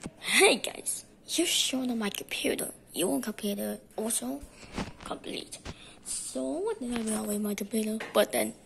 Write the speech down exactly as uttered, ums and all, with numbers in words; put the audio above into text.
Hey guys, you showed on my computer. Your computer also complete. So what did I do with my computer? But then